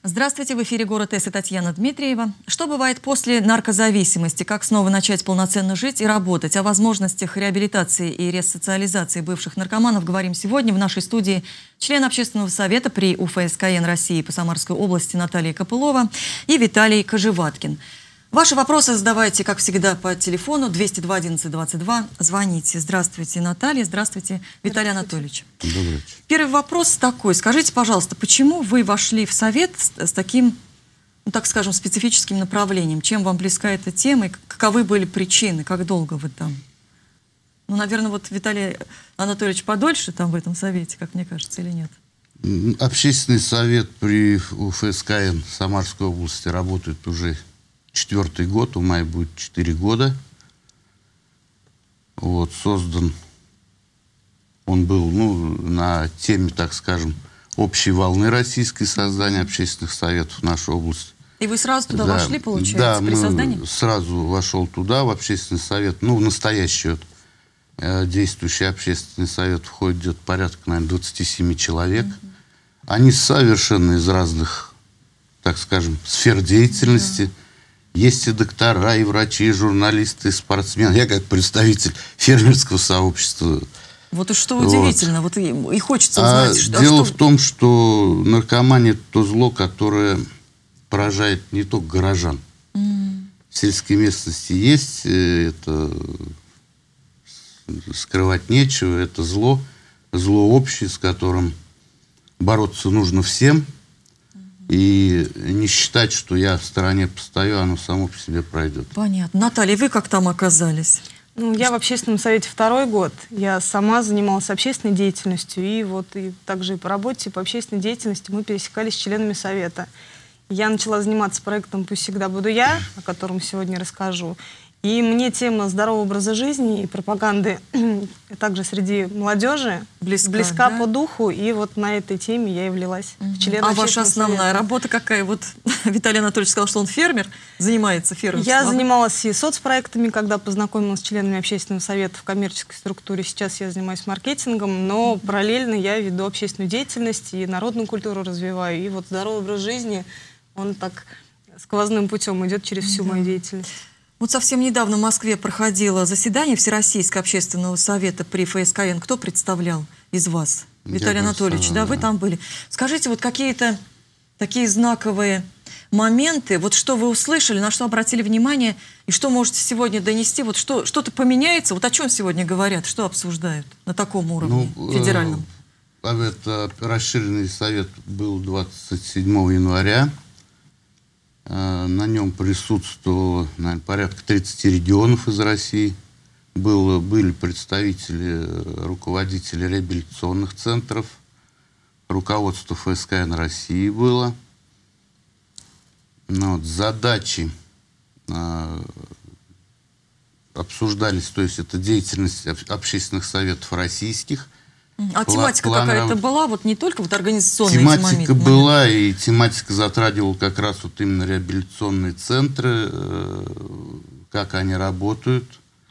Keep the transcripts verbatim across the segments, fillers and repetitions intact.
Здравствуйте, в эфире «Город С» и Татьяна Дмитриева. Что бывает после наркозависимости? Как снова начать полноценно жить и работать? О возможностях реабилитации и ресоциализации бывших наркоманов говорим сегодня в нашей студии член Общественного совета при У Ф С К Н России по Самарской области Наталья Копылова и Виталий Кожеваткин. Ваши вопросы задавайте, как всегда, по телефону двести два одиннадцать двадцать два. Звоните. Здравствуйте, Наталья. Здравствуйте, Виталий Анатольевич. Добрый вечер. Первый вопрос такой. Скажите, пожалуйста, почему вы вошли в совет с, с таким, ну, так скажем, специфическим направлением? Чем вам близка эта тема и каковы были причины? Как долго вы там? Ну, наверное, вот Виталий Анатольевич подольше там в этом совете, как мне кажется, или нет? Общественный совет при У Ф С К Н Самарской области работает уже четвертый год, у мая будет четыре года. Вот, создан он был, ну, на теме, так скажем, общей волны российской создания общественных советов в нашей области. И вы сразу туда да, вошли, получается, да, при создании? Сразу вошел туда, в общественный совет. Ну, в настоящий вот, э, действующий общественный совет входит где-то порядка, наверное, двадцати семи человек. Mm-hmm. Они совершенно из разных, так скажем, сфер деятельности. Mm-hmm. Есть и доктора, и врачи, и журналисты, и спортсмены. Я как представитель фермерского сообщества. Вот и что удивительно, вот, вот и, и хочется узнать. А что, дело что... в том, что наркомания – это то зло, которое поражает не только горожан. Mm. В сельской местности есть, это скрывать нечего, это зло, зло общее, с которым бороться нужно всем. И не считать, что я в стороне постою, оно само по себе пройдет. Понятно. Наталья, вы как там оказались? Ну, я в общественном совете второй год. Я сама занималась общественной деятельностью. И вот и также и по работе, и по общественной деятельности мы пересекались с членами совета. Я начала заниматься проектом «Пусть всегда буду я», о котором сегодня расскажу. И мне тема здорового образа жизни и пропаганды также среди молодежи близка, близка да? по духу. И вот на этой теме я и влилась угу. в член. А ваша основная совета. Работа какая? Вот Виталий Анатольевич сказал, что он фермер, занимается фермерством. Я занималась и соцпроектами, когда познакомилась с членами общественного совета в коммерческой структуре. Сейчас я занимаюсь маркетингом, но угу. параллельно я веду общественную деятельность и народную культуру развиваю. И вот здоровый образ жизни, он так сквозным путем идет через всю да. мою деятельность. Вот совсем недавно в Москве проходило заседание Всероссийского общественного совета при Ф С К Н. Кто представлял из вас? Виталий Анатольевич, да, вы там были. Скажите, вот какие-то такие знаковые моменты, вот что вы услышали, на что обратили внимание, и что можете сегодня донести, вот что, что-то поменяется, вот о чем сегодня говорят, что обсуждают на таком уровне ну, федеральном? Э, это расширенный совет был двадцать седьмого января. На нем присутствовало, наверное, порядка тридцати регионов из России. Было, были представители, руководители реабилитационных центров, руководство Ф С К Н России было. Но вот задачи э, обсуждались, то есть это деятельность общественных советов российских. А тематика какая-то была, вот не только вот организационная тематика была, и тематика затрагивала как раз вот именно реабилитационные центры, э, как они работают,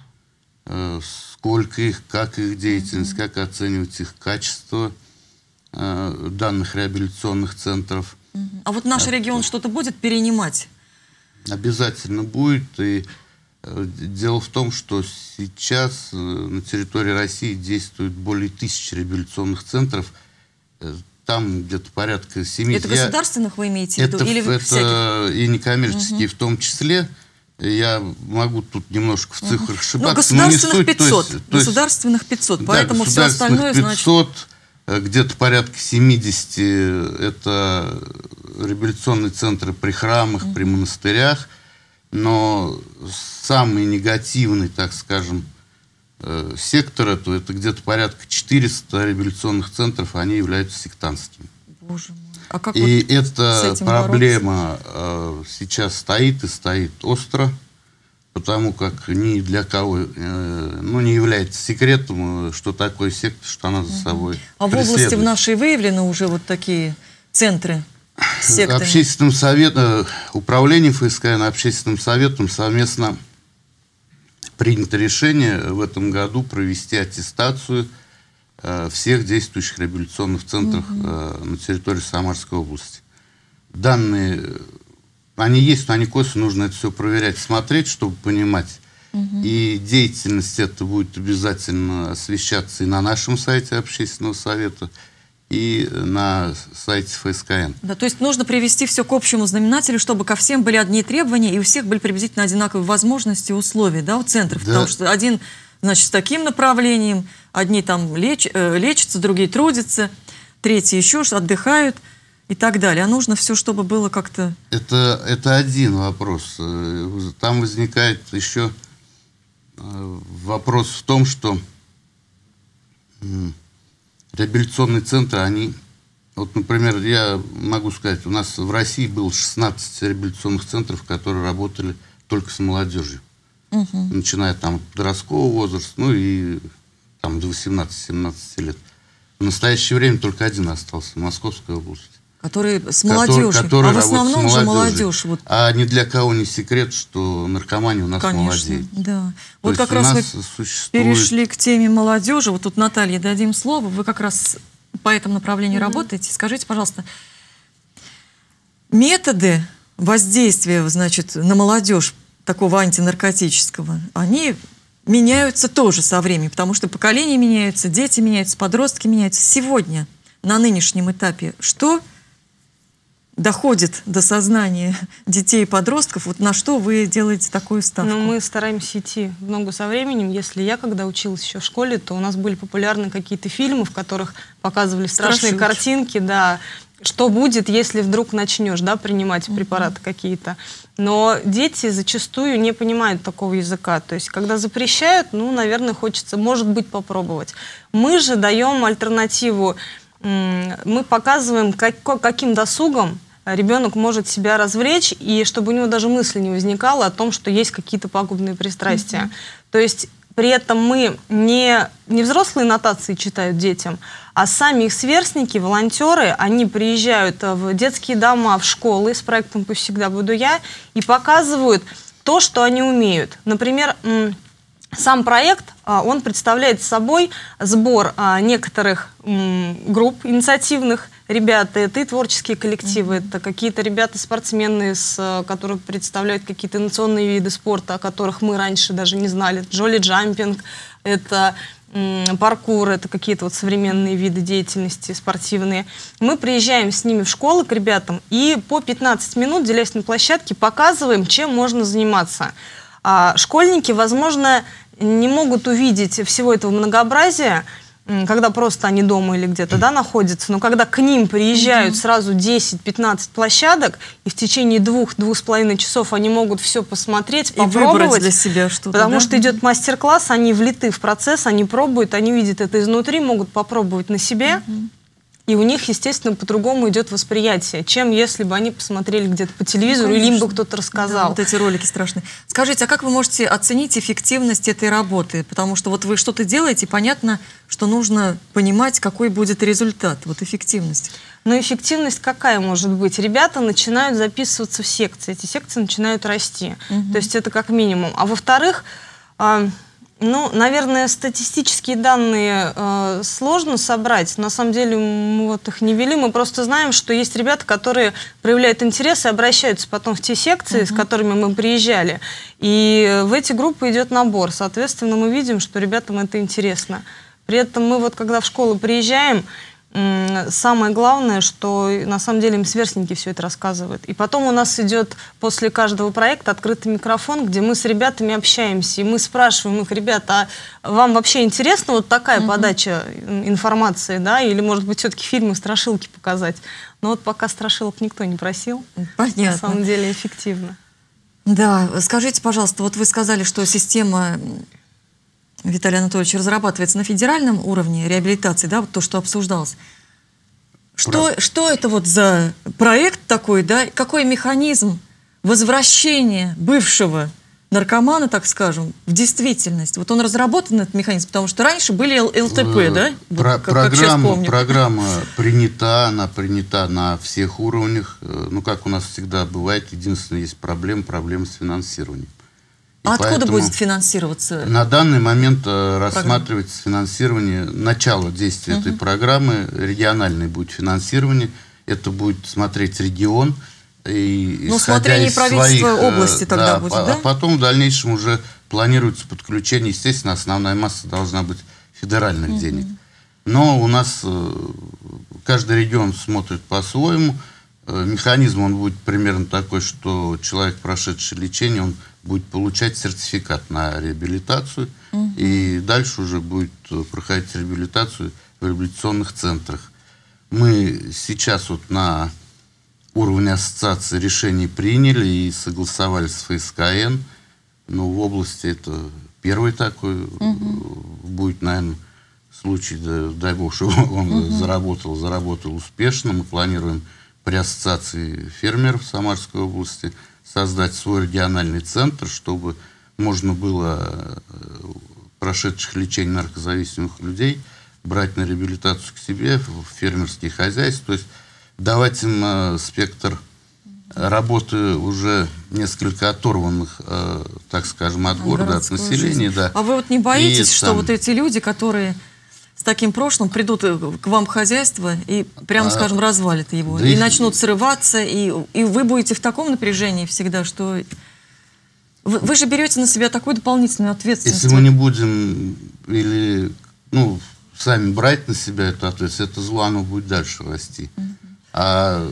э, сколько их, как их деятельность, mm-hmm. как оценивать их качество э, данных реабилитационных центров. Mm-hmm. А вот наш а, регион что-то будет перенимать? Обязательно будет, и дело в том, что сейчас на территории России действует более тысячи реабилитационных центров. Там где-то порядка семи. Это государственных вы имеете в виду? Это, или это всяких? И некоммерческие угу. в том числе. Я могу тут немножко в цифрах угу. ошибаться. Но государственных но пятьсот. То есть, государственных пятьсот. Да, поэтому все остальное пятьсот, значит... где-то порядка семидесяти это реабилитационные центры при храмах, угу. при монастырях. Но самый негативный, так скажем, э, сектор это, это где-то порядка четырёхсот реабилитационных центров, они являются сектантскими. Боже мой. А как и вот эта проблема э, сейчас стоит и стоит остро, потому как ни для кого э, ну, не является секретом, что такое секта, что она за собой А в области в нашей выявлены уже вот такие центры? Секторы. Общественным советом, управлением Ф С К Н, общественным советом совместно принято решение в этом году провести аттестацию э, всех действующих реабилитационных центров угу. э, на территории Самарской области. данные, они есть, но они косвенно, нужно это все проверять, смотреть, чтобы понимать. Угу. И деятельность эта будет обязательно освещаться и на нашем сайте общественного совета, и на сайте эф эс ка эн. Да, то есть нужно привести все к общему знаменателю, чтобы ко всем были одни требования, и у всех были приблизительно одинаковые возможности и условия, да, у центров. Да. Потому что один, значит, с таким направлением, одни там леч, э, лечатся, другие трудятся, третьи еще отдыхают и так далее. А нужно все, чтобы было как-то... Это, это один вопрос. Там возникает еще вопрос в том, что реабилитационные центры, они... Вот, например, я могу сказать, у нас в России было шестнадцать реабилитационных центров, которые работали только с молодежью. Угу. Начиная там от подросткового возраста, ну и там до восемнадцати-семнадцати лет. В настоящее время только один остался в Московской области. Который с молодежью, который, который а в основном же молодежь. Вот. А ни для кого не секрет, что наркомания у нас Конечно, молодеет. Да. Вот как раз мы существует... перешли к теме молодежи. Вот тут Наталье дадим слово. Вы как раз по этому направлению mm-hmm. работаете. Скажите, пожалуйста, методы воздействия, значит, на молодежь такого антинаркотического, они меняются тоже со временем, потому что поколения меняются, дети меняются, подростки меняются. Сегодня, на нынешнем этапе, что доходит до сознания детей и подростков, вот на что вы делаете такую ставку? Ну, мы стараемся идти в ногу со временем. Если я, когда училась еще в школе, то у нас были популярны какие-то фильмы, в которых показывали страшные Страшилки. картинки, да, что будет, если вдруг начнешь, да, принимать препараты uh-huh. какие-то. Но дети зачастую не понимают такого языка. То есть, когда запрещают, ну, наверное, хочется, может быть, попробовать. Мы же даем альтернативу. Мы показываем, как, каким досугом ребенок может себя развлечь, и чтобы у него даже мысли не возникало о том, что есть какие-то пагубные пристрастия. Mm-hmm. То есть при этом мы не, не взрослые нотации читают детям, а сами их сверстники, волонтеры, они приезжают в детские дома, в школы с проектом «Пусть всегда буду я» и показывают то, что они умеют. Например, сам проект, он представляет собой сбор некоторых групп инициативных ребят. Это и творческие коллективы, mm-hmm. это какие-то ребята-спортсмены, которые представляют какие-то национальные виды спорта, о которых мы раньше даже не знали. Джоли-джампинг, это паркур, это какие-то вот современные виды деятельности спортивные. Мы приезжаем с ними в школы к ребятам и по пятнадцать минут, делясь на площадке, показываем, чем можно заниматься. А школьники, возможно, не могут увидеть всего этого многообразия, когда просто они дома или где-то, да, находятся, но когда к ним приезжают mm-hmm. сразу десять-пятнадцать площадок, и в течение двух-двух с половиной часов они могут все посмотреть, и попробовать для себя что-то, потому да? что идет мастер-класс, они влиты в процесс, они пробуют, они видят это изнутри, могут попробовать на себе. Mm-hmm. И у них, естественно, по-другому идет восприятие, чем если бы они посмотрели где-то по телевизору, ну, или им бы кто-то рассказал. Да, вот эти ролики страшные. Скажите, а как вы можете оценить эффективность этой работы? Потому что вот вы что-то делаете, понятно, что нужно понимать, какой будет результат, вот эффективность. Но эффективность какая может быть? Ребята начинают записываться в секции, эти секции начинают расти. Угу. То есть это как минимум. А во-вторых... Ну, наверное, статистические данные э, сложно собрать. На самом деле мы вот их не вели. Мы просто знаем, что есть ребята, которые проявляют интерес и обращаются потом в те секции, uh-huh. с которыми мы приезжали. И в эти группы идет набор. Соответственно, мы видим, что ребятам это интересно. При этом мы вот, когда в школу приезжаем, самое главное, что на самом деле им сверстники все это рассказывают. И потом у нас идет после каждого проекта открытый микрофон, где мы с ребятами общаемся. И мы спрашиваем их: ребята, а вам вообще интересна вот такая uh-huh. подача информации, да? Или, может быть, все-таки фильмы, страшилки показать? Но вот пока страшилок никто не просил. Понятно. На самом деле эффективно. Да, скажите, пожалуйста, вот вы сказали, что система... Виталий Анатольевич, разрабатывается на федеральном уровне реабилитации, да, вот то, что обсуждалось. Что, что это вот за проект такой, да? Какой механизм возвращения бывшего наркомана, так скажем, в действительность? Вот он разработан, этот механизм, потому что раньше были эл тэ пэ, да? Про, вот, как, программа, как программа принята, она принята на всех уровнях. Ну, как у нас всегда бывает, единственное, есть проблема, проблема с финансированием. А откуда будет финансироваться? На данный момент э, рассматривается финансирование, начало действия uh-huh. этой программы, региональное будет финансирование, это будет смотреть регион, И, ну, смотрение правительства своих, области тогда да, будет, а, да? А потом в дальнейшем уже планируется подключение. Естественно, основная масса должна быть федеральных угу. денег. Но у нас каждый регион смотрит по-своему. Механизм он будет примерно такой, что человек, прошедший лечение, он будет получать сертификат на реабилитацию. Угу. И дальше уже будет проходить реабилитацию в реабилитационных центрах. Мы сейчас вот на уровне ассоциации решений приняли и согласовали с ФСКН. Но в области это первый такой угу. будет, наверное, случай, да, дай бог, чтобы он угу. заработал, заработал успешно. Мы планируем при ассоциации фермеров Самарской области создать свой региональный центр, чтобы можно было прошедших лечение наркозависимых людей брать на реабилитацию к себе в фермерские хозяйства, то есть давать им э, спектр работы уже несколько оторванных, э, так скажем, от города, от населения. Да. А вы вот не боитесь, и что там... вот эти люди, которые с таким прошлым придут к вам в хозяйство и, прямо а, скажем, развалят его, да и их... начнут срываться, и, и вы будете в таком напряжении всегда, что... Вы, вы же берете на себя такую дополнительную ответственность. Если мы не будем или, ну, сами брать на себя эту ответственность, это зло, оно будет дальше расти. Uh-huh. А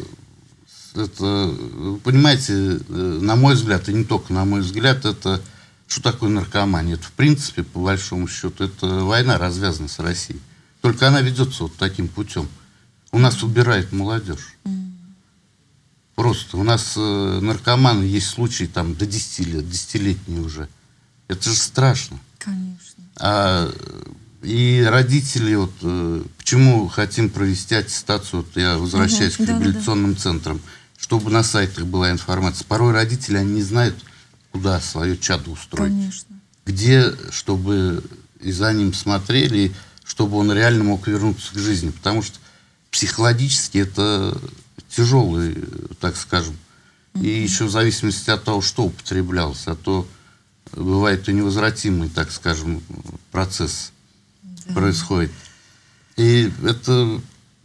это, понимаете, на мой взгляд, и не только на мой взгляд, это что такое наркомания? Это, в принципе, по большому счету, это война развязана с Россией. Только она ведется вот таким путем. У нас убирает молодежь. Mm. Просто. У нас э, наркоманы, есть случаи там до десяти лет, десятилетние уже. Это же страшно. Конечно. А, и родители, вот, э, почему хотим провести аттестацию, вот я возвращаюсь uh-huh. к реабилитационным да, да, да. центрам, чтобы на сайтах была информация. Порой родители, они не знают, куда свое чадо устроить. Конечно. Где, чтобы и за ним смотрели, чтобы он реально мог вернуться к жизни. Потому что психологически это тяжелый, так скажем. Mm-hmm. И еще в зависимости от того, что употреблялось, а то бывает и невозвратимый, так скажем, процесс mm-hmm. происходит. И это,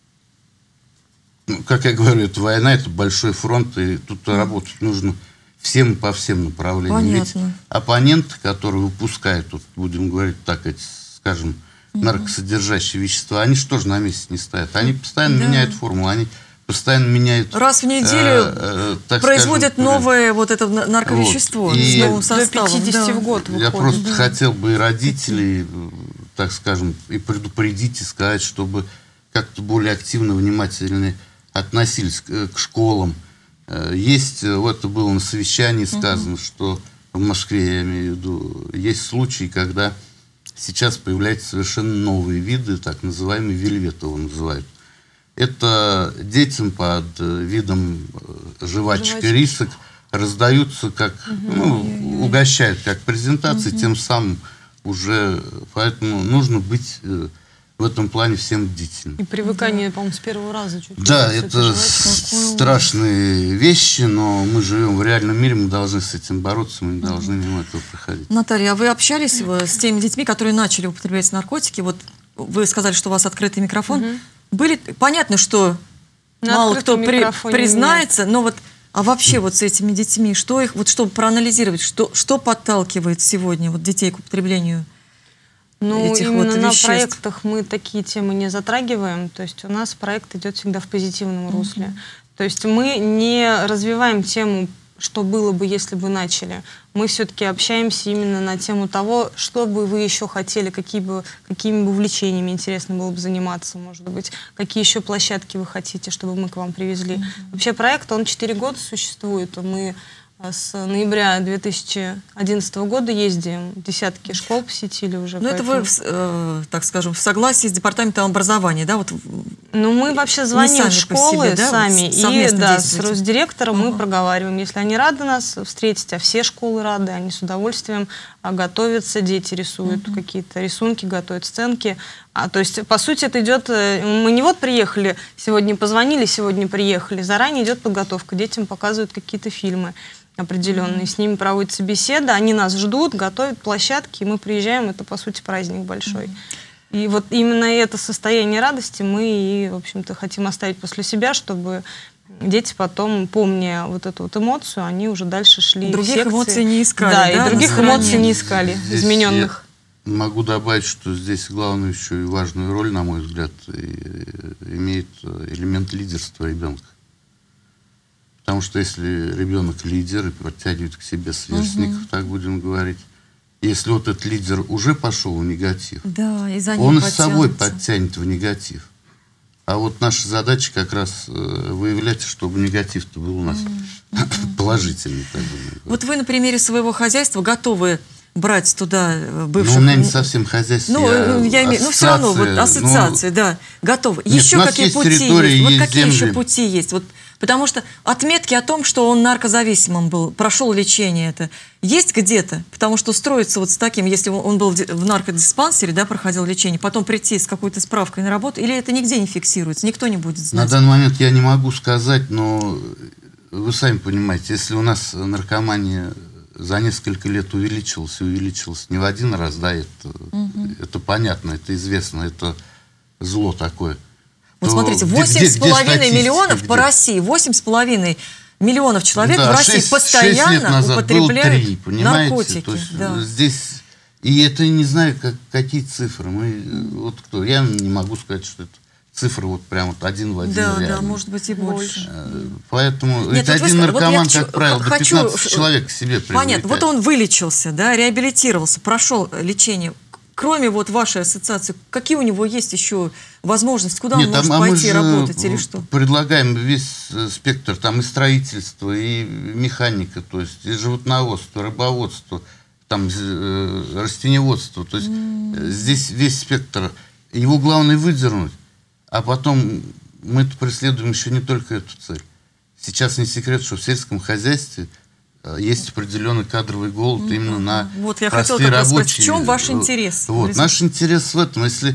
ну, как я говорю, это война, это большой фронт, и тут mm-hmm. работать нужно всем по всем направлениям. Понятно. Ведь оппоненты, которые выпускают, вот, будем говорить так, эти, скажем, угу. наркосодержащие вещества, они же тоже на месте не стоят. Они постоянно да. меняют формулу, они постоянно меняют... Раз в неделю э, э, производят скажем, новое вот это нарковещество вот. с новым составом. До пятидесяти да. в год выходит. Я просто да. хотел бы и родителей, так скажем, и предупредить, и сказать, чтобы как-то более активно, внимательно относились к, к школам. Есть, вот это было на совещании сказано, uh-huh. что в Москве, я имею в виду, есть случаи, когда сейчас появляются совершенно новые виды, так называемые вельвет его называют. Это детям под видом жвачек и рисок раздаются, как, uh-huh. ну, uh-huh. угощают как презентации, uh-huh. тем самым уже, поэтому нужно быть... в этом плане всем бдительным. И привыкание, да. по-моему, с первого раза чуть-чуть. Да, это страшные вещи, но мы живем в реальном мире, мы должны с этим бороться, мы не должны мимо этого проходить. Наталья, а вы общались с теми детьми, которые начали употреблять наркотики? Вот вы сказали, что у вас открытый микрофон. Угу. Были, понятно, что на мало кто при, признается, нет. но вот, а вообще вот с этими детьми, что их, вот чтобы проанализировать, что, что подталкивает сегодня вот детей к употреблению? Ну, этих именно вот на веществ. проектах мы такие темы не затрагиваем. То есть у нас проект идет всегда в позитивном русле. Mm-hmm. То есть мы не развиваем тему, что было бы, если бы начали. Мы все-таки общаемся именно на тему того, что бы вы еще хотели, какие бы, какими бы увлечениями интересно было бы заниматься, может быть, какие еще площадки вы хотите, чтобы мы к вам привезли. Mm-hmm. Вообще проект, он четыре года существует. Мы с ноября две тысячи одиннадцатого года ездим, десятки школ посетили уже. Ну, это вы, э, так скажем, в согласии с департаментом образования, да? Вот, ну, мы вообще звоним в школы себе, да? сами, вот, и да, с Росдиректором ага. мы проговариваем. Если они рады нас встретить, а все школы рады, они с удовольствием готовятся, дети рисуют ага. какие-то рисунки, готовят сценки. А, то есть, по сути, это идет... Мы не вот приехали, сегодня позвонили, сегодня приехали. Заранее идет подготовка, детям показывают какие-то фильмы определенные, mm-hmm. с ними проводится беседа, они нас ждут, готовят площадки, и мы приезжаем, это, по сути, праздник большой. Mm-hmm. И вот именно это состояние радости мы и, в общем-то, хотим оставить после себя, чтобы дети потом, помня вот эту вот эмоцию, они уже дальше шли других в секции. эмоций не искали, Да, да, и других на эмоций стороне? не искали, Здесь измененных. я могу добавить, что здесь главную еще и важную роль, на мой взгляд, имеет элемент лидерства ребенка. Потому что если ребенок лидер и подтягивает к себе сверстников, угу. так будем говорить, если вот этот лидер уже пошел в негатив, да, и за ним он подтянется. с собой подтянет в негатив. А вот наша задача как раз выявлять, чтобы негатив-то был у нас mm-hmm. положительный. Так вот вы на примере своего хозяйства готовы брать туда бывших... Ну, у меня не совсем хозяйство. Ну, я, я имею... ну все равно, вот ассоциация, ну, да, готовы. Нет, еще какие пути есть? есть? Вот какие земли. еще пути есть? Вот, потому что отметки о том, что он наркозависимым был, прошел лечение это, есть где-то? Потому что устроиться вот с таким, если он был в наркодиспансере, да, проходил лечение, потом прийти с какой-то справкой на работу, или это нигде не фиксируется, никто не будет знать? На данный момент я не могу сказать, но вы сами понимаете, если у нас наркомания за несколько лет увеличилась и увеличилась не в один раз, да, это, угу. это понятно, это известно, это зло такое. Вот смотрите, восемь с половиной миллионов где? По России, восемь с половиной миллионов человек да, в России шесть, постоянно шесть лет назад употребляют три, наркотики. То есть, да. Здесь, и это не знаю, как, какие цифры. Мы, вот кто, я не могу сказать, что это цифры вот прям вот один в один. Да, реально. да, может быть и больше. Поэтому Нет, вот один вы, наркоман, вот как правило, до пятнадцати человек к себе привлекает. Понятно, вот он вылечился, да, реабилитировался, прошел лечение. Кроме вот вашей ассоциации, какие у него есть еще возможности? Куда Нет, он может а пойти работать или что? Предлагаем весь спектр, там и строительство, и механика, то есть и животноводство, рыбоводство, там э, растениеводство. То есть mm. здесь весь спектр. Его главное выдернуть, а потом мы преследуем еще не только эту цель. Сейчас не секрет, что в сельском хозяйстве есть определенный кадровый голод mm-hmm. именно на вот, я простые хотела как рабочие. Спросить, в чем ваш интерес? Вот, наш интерес в этом. Если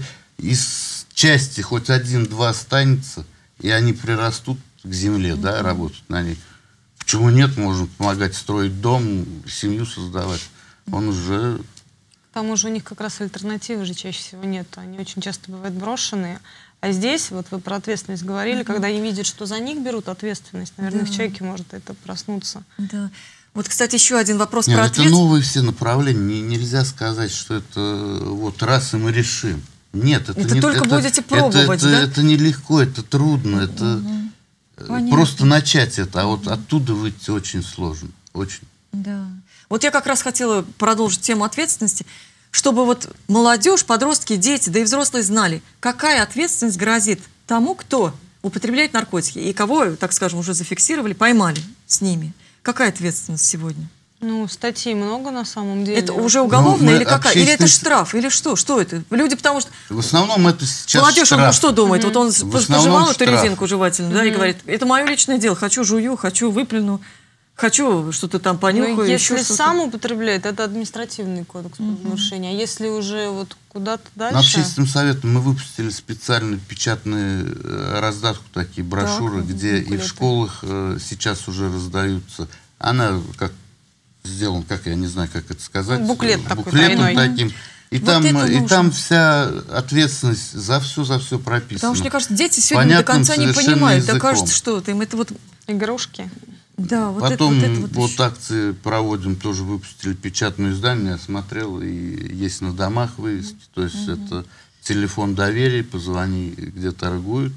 из части хоть один-два останется, и они прирастут к земле, mm-hmm. да, работать на ней, почему нет? Можем помогать строить дом, семью создавать. Mm-hmm. Он уже... К тому же у них как раз альтернативы же чаще всего нет. Они очень часто бывают брошенные. А здесь, вот вы про ответственность говорили, mm-hmm. когда они видят, что за них берут ответственность, наверное, да. в человеке может это проснуться. Да. Вот, кстати, еще один вопрос Нет, про это ответственность. Это новые все направления. Не, нельзя сказать, что это вот раз и мы решим. Нет, это, это не, только это, будете пробовать, это, да? Это, это нелегко, это трудно. Это угу. просто начать это, а вот оттуда выйти очень сложно. Очень. Да. Вот я как раз хотела продолжить тему ответственности, чтобы вот молодежь, подростки, дети, да и взрослые знали, какая ответственность грозит тому, кто употребляет наркотики, и кого, так скажем, уже зафиксировали, поймали с ними. Какая ответственность сегодня? Ну, статей много на самом деле. Это уже уголовная ну, или какая? Или это штраф? Или что? Что это? Люди, потому что... В основном это сейчас молодежь, штраф. он что думает? Mm-hmm. Вот он пожевал эту резинку жевательную, mm-hmm. да, и говорит, это мое личное дело. Хочу жую, хочу выплюну, хочу что-то там понюхаю. Ну, если еще сам употребляет, это административный кодекс mm-hmm. нарушения. А если уже вот куда-то дальше... На общественном совете мы выпустили специальную печатную раздатку, такие брошюры, так, где и в школах э, сейчас уже раздаются. Она как сделан, как я не знаю, как это сказать, буклет буклетом таким. И, вот там, и там вся ответственность за все, за все прописана. Потому что, мне кажется, дети сегодня понятным до конца не понимают. Да кажется, что это им это вот... Игрушки. Да, вот Потом это, вот, это вот, вот акции проводим, тоже выпустили печатное издание, я смотрел, и есть на домах вывески. То есть mm-hmm. это телефон доверия, позвони, где торгуют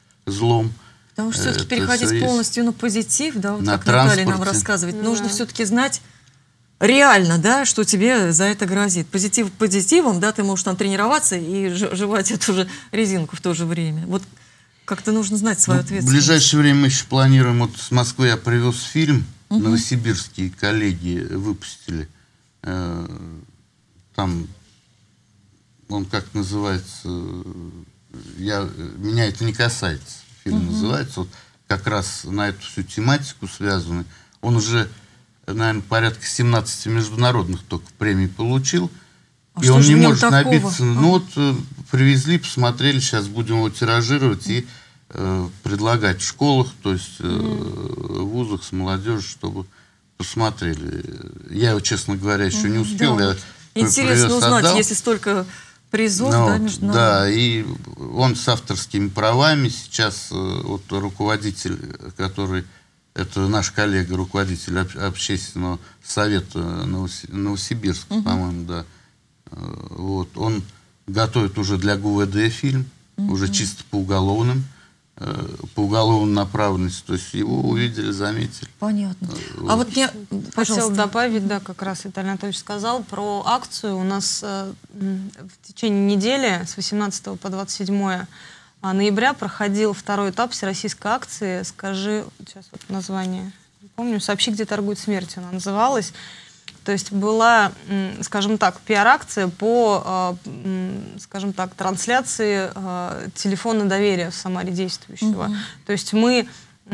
злом. Потому что все-таки переходить полностью на позитив, да, вот на как Наталья нам рассказывает, да. нужно все-таки знать реально, да, что тебе за это грозит. Позитив позитивом, да, ты можешь там тренироваться и жевать эту же резинку в то же время. Вот как-то нужно знать свою ну, ответственность. В ближайшее время мы еще планируем, вот с Москвы я привез фильм, угу. новосибирские коллеги выпустили. Э, там, он как называется, я, меня это не касается. Фильм uh-huh. называется, вот как раз на эту всю тематику связанный. Он уже, наверное, порядка семнадцати международных только премий получил. А и он не может такого? набиться. А. Ну вот привезли, посмотрели, сейчас будем его тиражировать и э, предлагать в школах, то есть э, uh-huh. в вузах с молодежью, чтобы посмотрели. Я его, честно говоря, еще uh-huh. не успел. Да. Я интересно узнать, отдал. Если столько... призов, ну, да, международных. Да, и он с авторскими правами. Сейчас вот руководитель, который, это наш коллега, руководитель общественного совета Новосибирск, угу. по-моему, да, вот, он готовит уже для ГУВД фильм, угу. уже чисто по уголовным, по уголовной направленности, то есть его увидели, заметили. Понятно. Вот. А вот мне, хотел добавить, да, как раз Виталий Анатольевич сказал про акцию. У нас э, в течение недели с восемнадцатого по двадцать седьмое ноября проходил второй этап всероссийской акции «Скажи», сейчас вот название, не помню, «Сообщи, где торгуют смертью» она называлась. То есть была, скажем так, пиар-акция по, скажем так, трансляции телефона доверия в Самаре действующего. Mm-hmm. То есть мы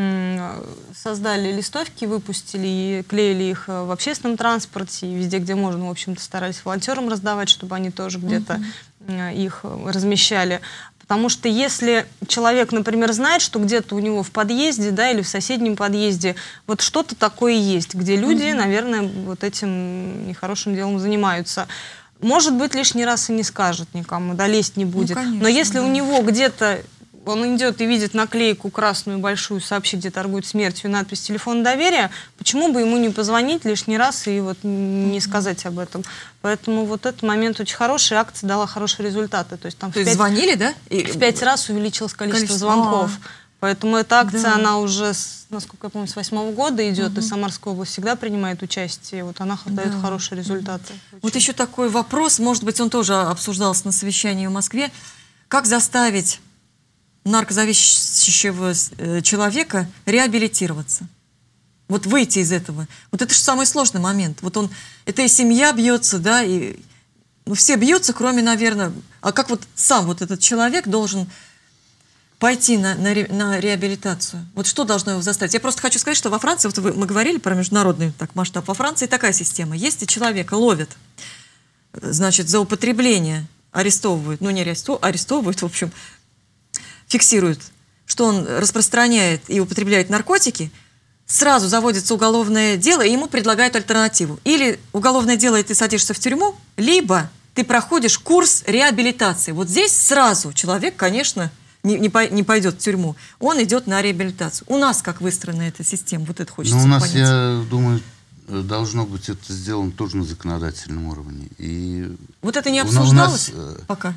создали листовки, выпустили и клеили их в общественном транспорте, и везде, где можно, в общем-то, старались волонтерам раздавать, чтобы они тоже где-то mm-hmm. их размещали. Потому что если человек, например, знает, что где-то у него в подъезде, да, или в соседнем подъезде вот что-то такое есть, где люди, mm-hmm. наверное, вот этим нехорошим делом занимаются, может быть, лишний раз и не скажет никому, да, лезть не будет. Ну, конечно, но если да. у него где-то он идет и видит наклейку красную большую «Сообщи, где торгуют смертью» и надпись «Телефон доверия», почему бы ему не позвонить лишний раз и вот не сказать об этом? Поэтому вот этот момент очень хороший, акция дала хорошие результаты. То есть, там То есть звонили, да? И в пять раз увеличилось количество, количество звонков. А-а-а. Поэтому эта акция, да. она уже, насколько я помню, с восьмого года идет, угу. и Самарская область всегда принимает участие. Вот она дает да. хорошие результаты. Очень. Вот еще такой вопрос, может быть, он тоже обсуждался на совещании в Москве. Как заставить наркозависимого человека реабилитироваться? Вот выйти из этого. Вот это же самый сложный момент. Вот он, это и семья бьется, да, и ну, все бьются, кроме, наверное, а как вот сам вот этот человек должен пойти на, на, на реабилитацию? Вот что должно его заставить? Я просто хочу сказать, что во Франции, вот вы, мы говорили про международный так, масштаб, во Франции такая система. Если человека ловят, значит, за употребление, арестовывают, ну не арестовывают, арестовывают, в общем, фиксируют, что он распространяет и употребляет наркотики, сразу заводится уголовное дело, и ему предлагают альтернативу. Или уголовное дело, и ты садишься в тюрьму, либо ты проходишь курс реабилитации. Вот здесь сразу человек, конечно, не, не, по, не пойдет в тюрьму. Он идет на реабилитацию. У нас как выстроена эта система? Вот это хочется понять. Ну, у нас, я думаю, должно быть это сделано тоже на законодательном уровне. И вот это не обсуждалось нас, пока?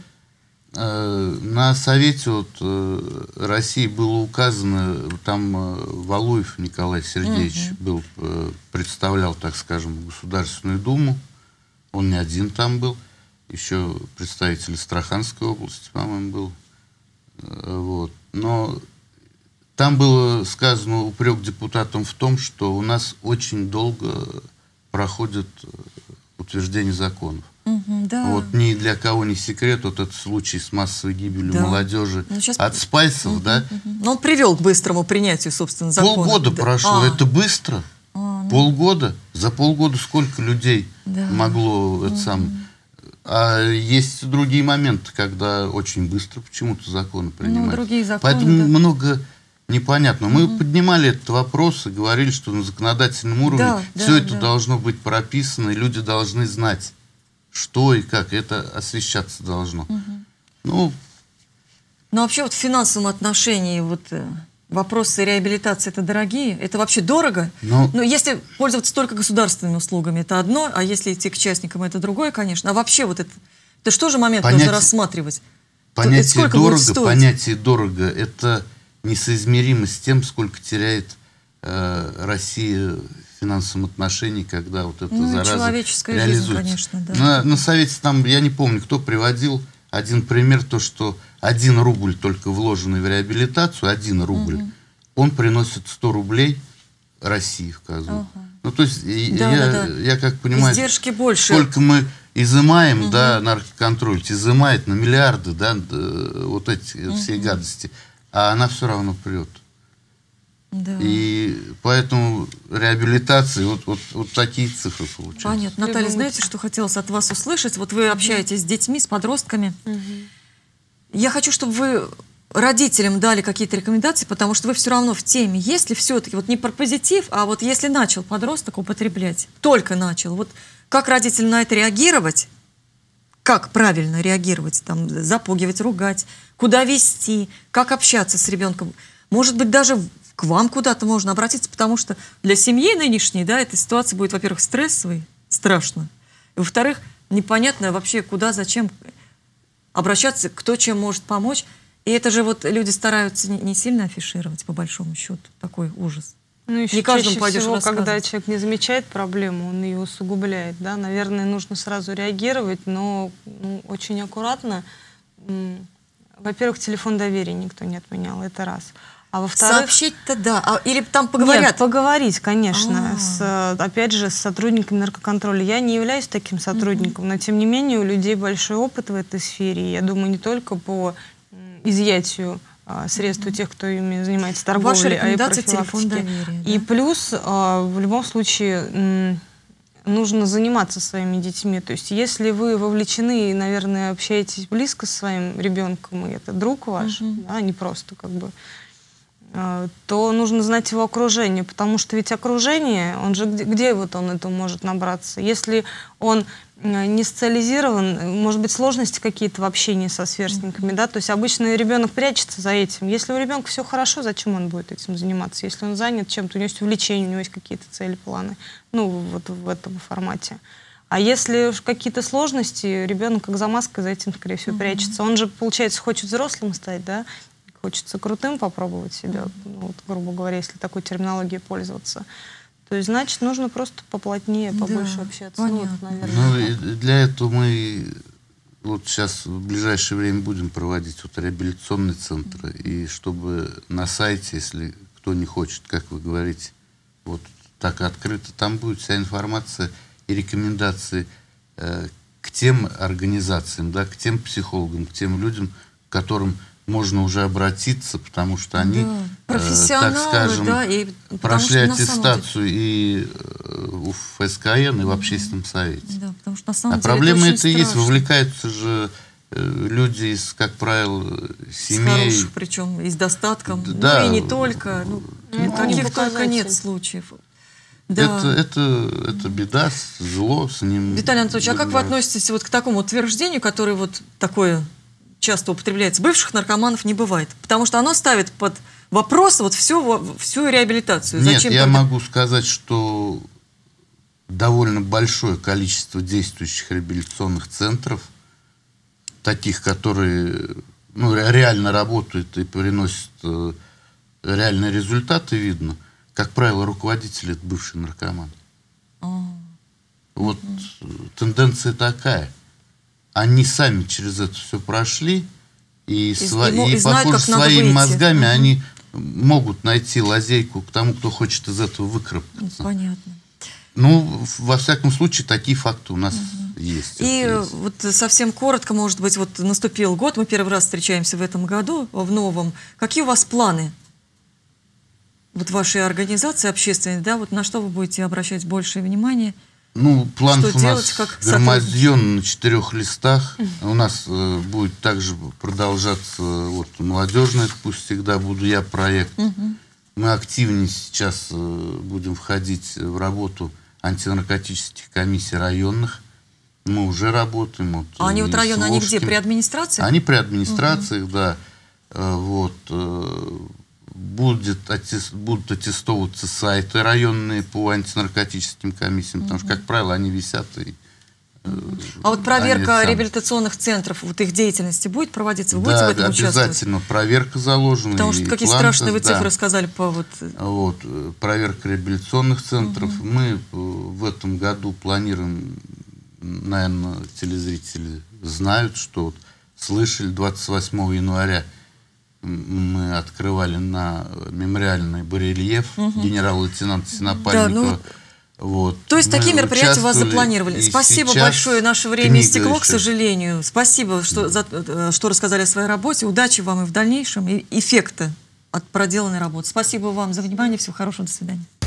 На совете вот, России было указано, там Валуев Николай Сергеевич угу. был, представлял, так скажем, Государственную Думу. Он не один там был. Еще представитель Астраханской области, по-моему, был. Вот. Но там было сказано упрек депутатам в том, что у нас очень долго проходит утверждение законов. Угу, да. Вот ни для кого не секрет, вот этот случай с массовой гибелью да. молодежи ну, сейчас... от спайсов, угу, да? Угу. Но он привел к быстрому принятию, собственно, закона. Полгода да. прошло, а. это быстро. А, ну... Полгода. За полгода сколько людей да. могло угу. это самое. А есть другие моменты, когда очень быстро почему-то законы принимают. Ну, другие законы, Поэтому да. много непонятно. Мы угу. поднимали этот вопрос и говорили, что на законодательном уровне да, все да, это да. должно быть прописано, и люди должны знать, что и как. Это освещаться должно. Угу. Ну, Но вообще вот в финансовом отношении вот, э, вопросы реабилитации это дорогие? Это вообще дорого? Но... Ну, если пользоваться только государственными услугами, это одно, а если идти к частникам, это другое, конечно. А вообще вот это, это что же момент Понятие... нужно рассматривать? Понятие дорого, понятие дорого, это несоизмеримо с тем, сколько теряет э, Россия в финансовом отношении, когда вот это ну, зараза реализуется. Жизнь, конечно, да. на, на совете там, я не помню, кто приводил один пример, то, что один рубль только вложенный в реабилитацию, один рубль, угу. он приносит сто рублей России в казну. Угу. Ну, то есть, да, я, да, да. я как понимаю, издержки больше. Сколько мы изымаем, угу. да, наркоконтроль изымает на миллиарды, да, вот эти угу. все гадости, а она все равно прет. Да. И поэтому реабилитации вот, вот, вот такие цифры получаются. Понятно. Наталья, знаете, что хотелось от вас услышать? Вот вы общаетесь с детьми, с подростками. Угу. Я хочу, чтобы вы родителям дали какие-то рекомендации, потому что вы все равно в теме. Если все-таки, вот не про позитив, а вот если начал подросток употреблять, только начал, вот как родителям на это реагировать? как правильно реагировать, там, запугивать, ругать, куда вести, как общаться с ребенком. Может быть, даже к вам куда-то можно обратиться, потому что для семьи нынешней, да, эта ситуация будет, во-первых, стрессовой, страшно, и, во-вторых, непонятно вообще, куда, зачем обращаться, кто чем может помочь. И это же вот люди стараются не сильно афишировать, по большому счету, такой ужас. Ну, еще не каждому чаще пойдешь всего, рассказывать. когда человек не замечает проблему, он ее усугубляет. Да? Наверное, нужно сразу реагировать, но ну, очень аккуратно. Во-первых, телефон доверия никто не отменял, это раз. А во-вторых... Сообщить-то да, а, или там поговорят? Нет, поговорить, конечно, А-а-а. с, опять же, с сотрудниками наркоконтроля. Я не являюсь таким сотрудником, mm-hmm. но тем не менее у людей большой опыт в этой сфере. Я думаю, не только по изъятию а, средств у тех, кто ими занимается торговлей, а и профилактике. И да? плюс, а, в любом случае, м, нужно заниматься своими детьми. То есть если вы вовлечены и, наверное, общаетесь близко со своим ребенком, и это друг ваш, mm-hmm. да, не просто как бы... то нужно знать его окружение, потому что ведь окружение, он же где, где вот он это может набраться? Если он не социализирован, может быть, сложности какие-то в общении со сверстниками, да, то есть обычно ребенок прячется за этим. Если у ребенка все хорошо, зачем он будет этим заниматься? Если он занят чем-то, у него есть увлечение, у него есть какие-то цели, планы, ну, вот в этом формате. А если какие-то сложности, ребенок как замазка за этим, скорее всего, прячется. Он же, получается, хочет взрослым стать, да, хочется крутым попробовать себя, ну, вот, грубо говоря, если такой терминологией пользоваться. То есть, значит, нужно просто поплотнее, побольше да, общаться. Ну, вот, наверное, ну, и для этого мы вот сейчас в ближайшее время будем проводить вот реабилитационные центры. И чтобы на сайте, если кто не хочет, как вы говорите, вот так открыто, там будет вся информация и рекомендации э, к тем организациям, да, к тем психологам, к тем людям, к которым можно уже обратиться, потому что они, да. профессионалы, э, так скажем, да, и прошли аттестацию и э, в эф эс ка эн, и в общественном совете. Да, потому что на самом а деле проблема это, это и есть, вовлекаются же э, люди из, как правило, семей. С хороших, причем, и с достатком, да. ну и не только, ну, ну, каких только нет случаев. Да. Это, это, это беда, зло с ним. Виталий Анатольевич, а как вы относитесь вот к такому утверждению, которое вот такое часто употребляется? Бывших наркоманов не бывает, потому что оно ставит под вопрос вот всю, всю реабилитацию. Нет, Зачем я тогда? могу сказать, что довольно большое количество действующих реабилитационных центров, таких, которые ну, реально работают и приносят э, реальные результаты, видно. Как правило, руководители — это бывшие наркоманы. Oh. Вот mm-hmm. тенденция такая. Они сами через это все прошли, и, и, сво... и, и знают, похоже, своими мозгами mm-hmm. они могут найти лазейку к тому, кто хочет из этого выкарабкаться. Понятно. Ну, во всяком случае, такие факты у нас угу. есть. И есть. Вот совсем коротко, может быть, вот наступил год, мы первый раз встречаемся в этом году, в новом. Какие у вас планы? Вот вашей организации общественной, да, вот на что вы будете обращать большее внимание? Ну, план у делать, нас громозден на четырех листах. У нас э, будет также продолжаться вот, молодежный, пусть всегда буду я, проект. Угу. Мы активнее сейчас э, будем входить в работу антинаркотических комиссий районных. Мы уже работаем. Вот, а они вот районы, они где? При администрации? Они при администрациях, угу. да. Э, вот, э, будет, аттест, будут аттестовываться сайты районные по антинаркотическим комиссиям, угу. потому что, как правило, они висят и... А вот проверка реабилитационных центров, вот их деятельности будет проводиться? Вы да, будете в этом обязательно участвовать? Проверка заложена. Потому что какие страшные вы цифры да. сказали по вот... Вот, проверка реабилитационных центров. Угу. Мы в этом году планируем, наверное, телезрители знают, что вот, слышали, двадцать восьмого января мы открывали на мемориальный барельеф угу. генерал-лейтенанта Синопальникова. Да, ну... Вот. То есть такие мероприятия у вас запланировали. Спасибо большое. Наше время истекло, к сожалению. Спасибо, что, за, что рассказали о своей работе. Удачи вам и в дальнейшем, и эффекта от проделанной работы. Спасибо вам за внимание. Всего хорошего. До свидания.